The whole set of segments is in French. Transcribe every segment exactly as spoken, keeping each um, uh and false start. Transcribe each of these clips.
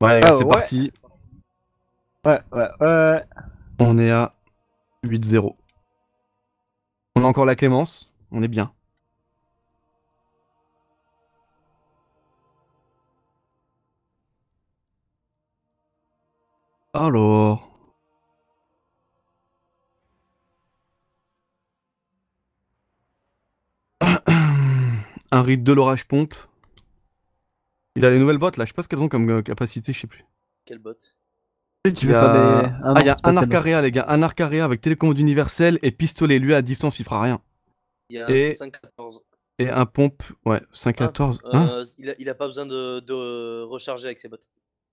Ouais, les gars, Ah, c'est ouais. parti. Ouais, ouais, ouais. On est à huit zéro. On a encore la clémence. On est bien. Alors. Un rythme de l'orage pompe. Il a les nouvelles bottes là, je sais pas ce qu'elles ont comme euh, capacité, je sais plus. Quel bot? Tu Il y veux faire des. a... Ah Ah, il non, y a c'est pas un ça. arc area, les gars. Un arc area avec télécommande universelle et pistolet. Lui, à distance, il fera rien. Il y a un Et, cinq quatorze. et un pompe. Ouais, cinq Hein quatorze. Hein Euh, il, a, il a pas besoin de, de recharger avec ses bots.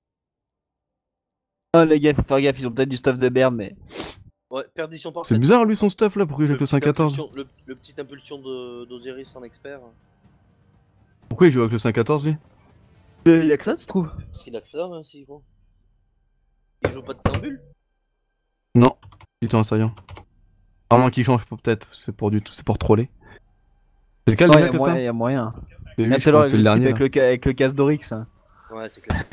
Ah, les gars, faut faire gaffe, ils ont peut-être du stuff de merde, mais. Ouais, perdition C'est parfaite. bizarre, lui, son stuff là. Pourquoi il joue Le avec le petit cinq quatorze? impulsion, le, le petit impulsion de- d'Osiris en expert. Pourquoi il joue avec le cinq quatorze, lui? Euh, il a que ça, tu trouves? Parce qu'il a que ça, hein, si gros. Il joue pas de Thambule. Non, il était en saillant. À moins qu'il change, peut-être. C'est pour du tout, c'est pour troller. C'est lequel Non, déjà y'a que ça? moyen, y a moyen. C'est Il y lui, a je tout à l'heure, crois, c'est le le type dernier. avec là. le, ca- avec le casse d'Orix. Hein. Ouais, c'est clair.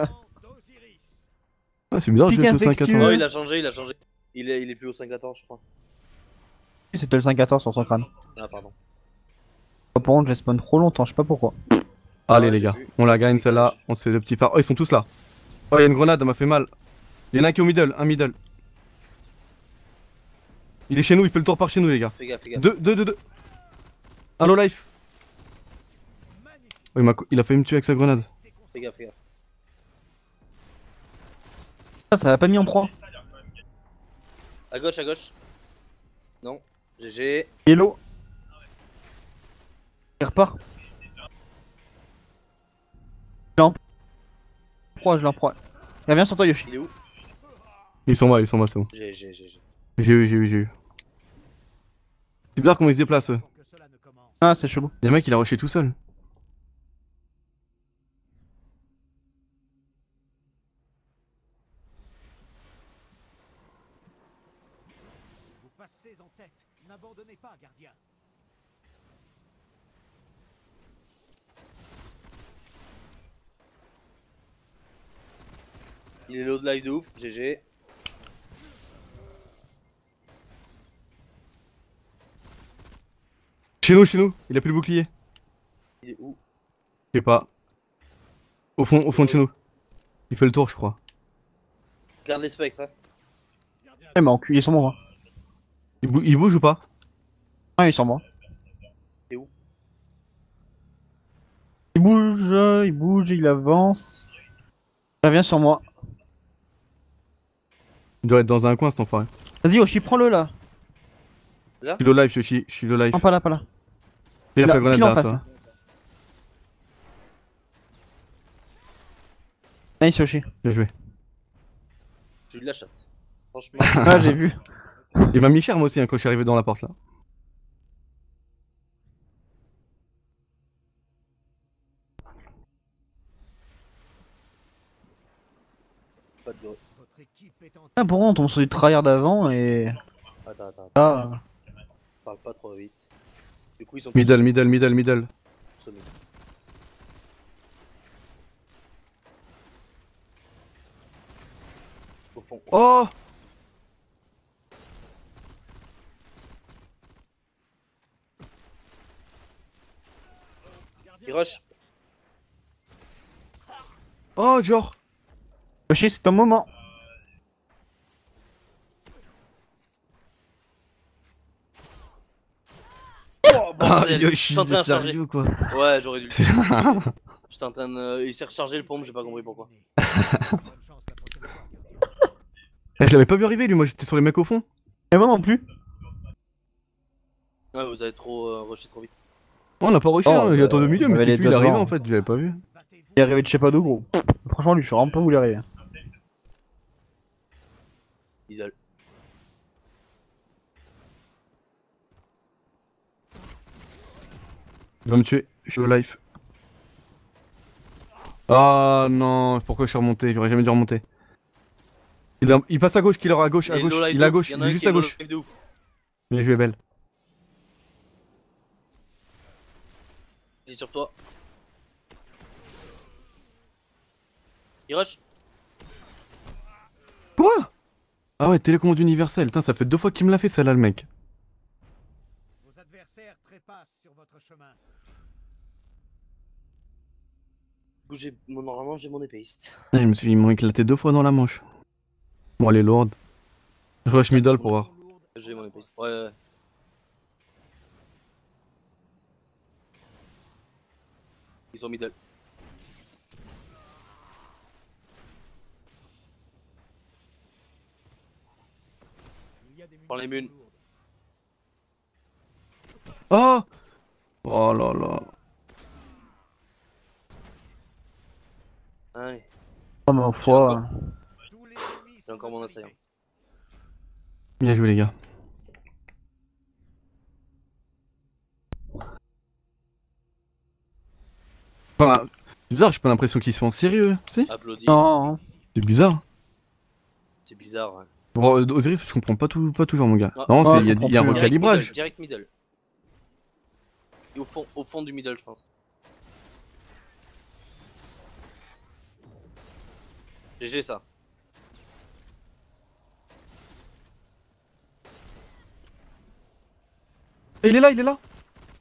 Ouais, c'est bizarre de Pique jouer avec le cinq infectueux. quatorze. Oh, il a changé, il a changé. Il est, il est plus au cinq quatorze, je crois. C'était le cinq quatorze sur son crâne. Ah, pardon. Par contre, j'ai spawn trop longtemps, je sais pas pourquoi. Allez, ouais, les j'ai gars, vu. on la Petit gagne celle-là. décalage. On se fait le petit par. Oh, ils sont tous là. Oh, il y a une grenade, elle m'a fait mal. Il y en a un qui est au middle, un middle. Il est chez nous, il fait le tour par chez nous, les gars. Fais gaffe, fais gaffe. Deux, deux, deux, deux. Un low life. Oh, il, m'a... il a failli me tuer avec sa grenade. Fais gaffe, fais gaffe. Ça, ça l'a pas mis en proie. À gauche, à gauche. Non. G G. Hello. Il repart. Je l'en proie, je l'en proie. Il revient sur toi, Yoshi. Il est où? Ils sont moi, ils sont moi, c'est bon. G G, G G. J'ai eu, j'ai eu, j'ai eu. C'est bizarre comment ils se déplacent. eux. Ah, c'est chelou. Il y a un mec, il a rushé tout seul. Vous passez en tête. N'abandonnez pas, gardien. Il est low de life de ouf. G G. Chez nous, chez nous, il a plus le bouclier. Il est où? Je sais pas. Au fond, au fond de chez nous. Il fait le tour, je crois. Garde les spectres, hein. Ouais, mais enculé, ils sont morts. Hein. Il, bou- il bouge ou pas? Ouais, ils sont morts. Il est où? Il bouge, il bouge, il avance. Il revient sur moi. Il doit être dans un coin, cet enfoiré. Vas-y, Yoshi, prends-le là. Là? Je suis low life, Yoshi. Je suis low life. Non, pas là, pas là. Il a Là, fait la grenade pile en derrière face. toi. Là. Nice, Yoshi. Bien joué. J'ai eu de la chatte. Franchement. Ah, j'ai vu. Il m'a mis cher, moi aussi, hein, quand je suis arrivé dans la porte là. Pas de go. Votre équipe est en Ah, pourquoi on tombe sur du tryhard d'avant et. Attends, attends, attends. Ah. Parle pas trop vite. Du coup, ils sont Middle, middle, middle, middle. tous sommés. Au fond. Oh! Il rush. Oh, genre! Yoshi, c'est ton moment. Oh, Ah, bordel. Yoshi, J'étais en train c'est de charger. sérieux quoi. Ouais, j'aurais dû le J'étais en train de. Il s'est rechargé le pompe, j'ai pas compris pourquoi. bonne chance la prochaine fois, gardien. Eh, je l'avais pas vu arriver lui, moi j'étais sur les mecs au fond. Et moi non plus. Ouais, vous avez trop euh, rushé trop vite. Oh, on a pas rushé, Oh, hein, il bah, attendait au milieu, on mais avait c'est les lui, il deux est arrivé devant. en fait, je l'avais pas vu. Battez-vous. Il est arrivé de je sais pas d'où, gros. Franchement, lui, je suis vraiment pas voulu arriver. Idole. Il va me tuer, je suis au life. Ah non, pourquoi je suis remonté? J'aurais jamais dû remonter. Il, a- il passe à gauche, killer à gauche, à Il est gauche, low life il de est à ouf. gauche, Il y il en a est un juste qui est à low gauche. life de ouf. Bien joué, belle. Il est sur toi. Il rush. Quoi? Ah ouais, télécommande universelle. Putain, ça fait deux fois qu'il me l'a fait, celle-là, le mec. Vos adversaires trépassent sur votre chemin. J'ai... bon, normalement, j'ai mon épéiste. Ah, il me suis... ils m'ont éclaté deux fois dans la manche. Bon, elle est lourde. Je rush middle pour voir. J'ai mon épéiste. Ouais, ouais. Ils sont middle. Il y a des Prends les munitions munes. lourdes. Oh! Oh là là. Allez, Oh, ma foi. Tous les ennemis j'ai sont encore mon neutralisés. assaillant. Bien joué, les gars. Enfin, c'est bizarre, j'ai pas l'impression qu'ils sont sérieux, si? Applaudis. Non, hein. C'est bizarre. C'est bizarre. Ouais. Bon, euh, Osiris, je comprends pas, tout, pas toujours, mon gars. Non. Non, Ouais, c'est- je il y a, comprends il y a un plus, hein. Direct recalibrage. middle, direct middle. Et au fond, au fond du middle, je pense. G G ça. Et il est là, il est là.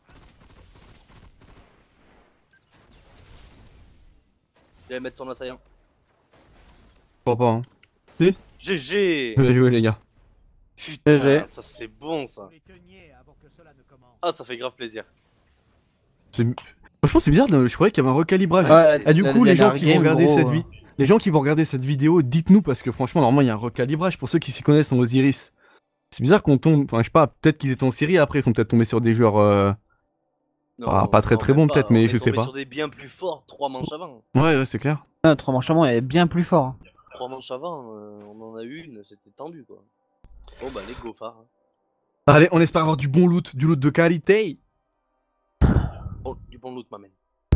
Il va mettre son assaillant. Je crois pas, hein. G G. Bien joué, les gars. Putain, G G. ça c'est bon ça. Vous les teniez avant que cela ne commence. Ah, ça fait grave plaisir. C'est- Franchement, c'est bizarre, je croyais qu'il y avait un recalibrage. Ouais, Ah, du la coup, les gens dernière qui vont game, regarder gros, cette euh. vie, les gens qui vont regarder cette vidéo, dites-nous parce que franchement, normalement, il y a un recalibrage pour ceux qui s'y connaissent en Osiris. C'est bizarre qu'on tombe, enfin, je sais pas, peut-être qu'ils étaient en série, après ils sont peut-être tombés sur des joueurs. euh, Ah, pas très, très même bon, peut-être, On mais est je sais tombé pas. sur des bien plus forts, trois manches avant. Ouais, ouais, c'est clair. Ah, trois manches avant, elle est bien plus fort. hein. Trois manches avant, euh, on en a eu une, c'était tendu quoi. Bon bah les go phares. Allez, on espère avoir du bon loot, du loot de qualité. Bon, du bon loot m'amène.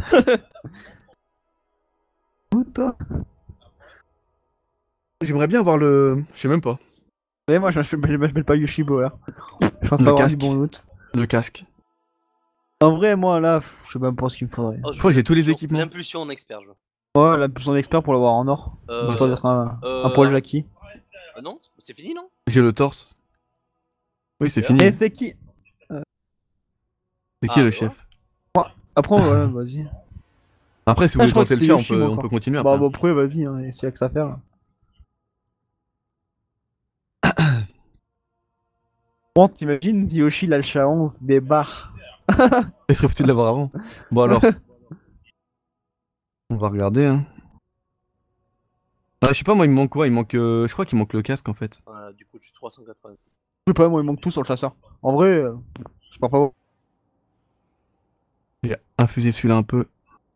Toi. J'aimerais bien avoir le. Je sais même pas. Vous savez, moi, je m'appelle pas Yoshibo là. Je pense Le pas avoir casque. du bon loot. Le casque. En vrai, moi là, pff, je sais même pas ce qu'il me faudrait. Oh, Je crois que j'ai tous les l'impulsion- équipements. L'impulsion en expert, je vois. Ouais, la plus en expert pour l'avoir en or. Euh, Histoire d'être un, euh, un poil Jackie. euh, non, c'est fini non? J'ai le torse. Oui, c'est Et fini. Et c'est qui C'est qui Ah, le ouais. chef? Après, ouais, vas-y. Après, si vous Ah, voulez je crois que tenter le c'était chat, on Yoshi, peut, moi, on encore. peut continuer Bah, après. bah, après, vas-y, hein, et s'il y a que ça à faire. Là. Bon, t'imagines si Yoshi l'Alcha onze débarque. Il serait foutu de l'avoir avant. Bon alors. On va regarder, hein. Ah, je sais pas, moi, il me manque quoi? Il manque. euh, Je crois qu'il manque le casque en fait. Voilà, du coup je suis trois cent quatre-vingts. Je sais pas, moi, il manque tout sur le chasseur. En vrai, euh, je pars pas. J'ai infusé celui-là un peu.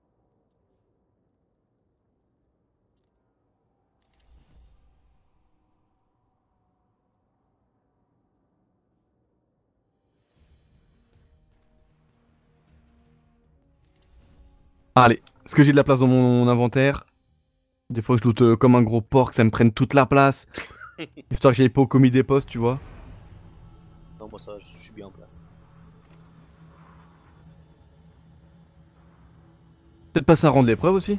Allez, est-ce que j'ai de la place dans mon inventaire? Des fois, je loot euh, comme un gros porc, que ça me prenne toute la place. Histoire que j'aille pas au commis des postes, tu vois. Non, moi ça va, je suis bien en place. Peut-être passer un rang de l'épreuve aussi.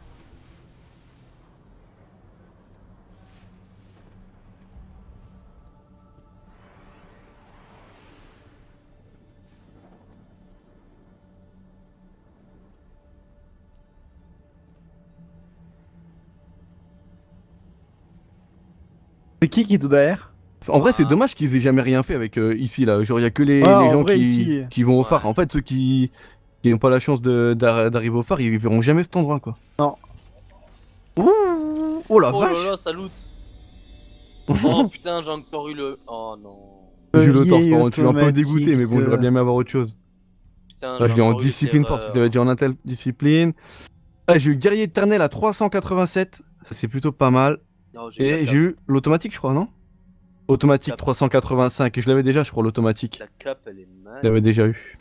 C'est qui qui est tout derrière? En vrai, c'est Ah. dommage qu'ils aient jamais rien fait avec euh, ici là. Genre, il y a que les, Ouais, les en gens vrai, qui, ici. qui vont au Ouais. phare. En fait, ceux qui qui n'ont pas la chance de- d'ar- d'arriver au phare, ils verront jamais cet endroit quoi. Non. Ouh, oh la Oh vache! là là, ça loot. Oh putain, j'ai encore eu le. Oh non. J'ai eu le Veuillez torse, par contre, je suis un peu automatique dégoûté, mais bon, de- j'aurais bien aimé avoir autre chose. Putain, Là, j'ai je l'ai en encore eu le discipline terreur. force, il avait dit en intel discipline. Ah, j'ai eu guerrier éternel à trois cent quatre-vingt-sept, ça c'est plutôt pas mal. Non, j'ai eu la Et cape. j'ai eu l'automatique, je crois, non? Automatique Cap. trois cent quatre-vingt-cinq, et je l'avais déjà, je crois, l'automatique. La cape, elle est mal. Je l'avais déjà eu.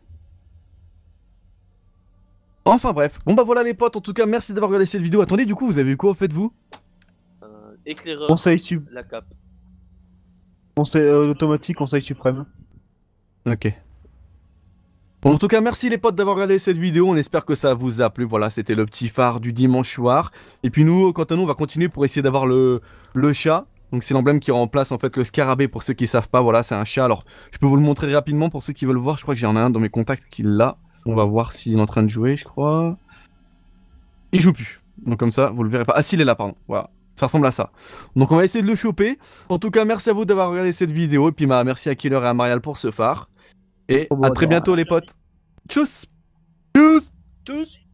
Enfin bref, bon bah voilà les potes, en tout cas merci d'avoir regardé cette vidéo. Attendez, du coup vous avez eu quoi au fait vous? Euh, éclaireur, Conseil, sup... la cape. conseil euh, automatique, conseil suprême. Ok. Bon, en tout cas merci les potes d'avoir regardé cette vidéo, on espère que ça vous a plu. Voilà, c'était le petit phare du dimanche soir. Et puis nous, quant à nous, on va continuer pour essayer d'avoir le, le chat. Donc c'est l'emblème qui remplace en fait le scarabée pour ceux qui savent pas. Voilà, c'est un chat. Alors je peux vous le montrer rapidement pour ceux qui veulent voir. Je crois que j'en ai un dans mes contacts qui l'a. On va voir s'il est en train de jouer, je crois. Il joue plus. Donc comme ça, vous le verrez pas. Ah si, il est là, pardon. Voilà. Ça ressemble à ça. Donc on va essayer de le choper. En tout cas, merci à vous d'avoir regardé cette vidéo. Et puis bah, merci à Killer et à Marial pour ce phare. Et Oh, bon, à très attends, bientôt les potes. Tchuss. Tchuss. Tchuss.